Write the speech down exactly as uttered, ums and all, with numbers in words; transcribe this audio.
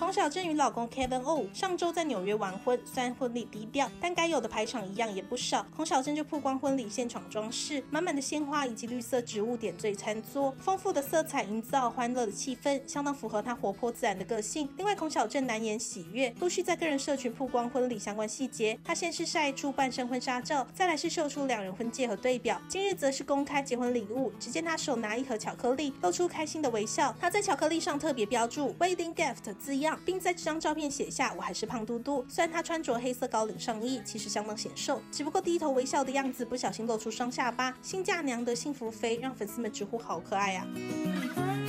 龚小振与老公 Kevin O 上周在纽约完婚，虽然婚礼低调，但该有的排场一样也不少。龚小振就曝光婚礼现场装饰，满满的鲜花以及绿色植物点缀餐桌，丰富的色彩营造欢乐的气氛，相当符合他活泼自然的个性。另外，龚小振难言喜悦，陆续在个人社群曝光婚礼相关细节。他先是晒出半身婚纱照，再来是秀出两人婚戒和对表，今日则是公开结婚礼物。只见他手拿一盒巧克力，露出开心的微笑。他在巧克力上特别标注 Wedding Gift 字样，并在这张照片写下我还是胖嘟嘟。虽然他穿着黑色高领上衣，其实相当显瘦，只不过低头微笑的样子不小心露出双下巴，新嫁娘的幸福肥让粉丝们直呼好可爱啊。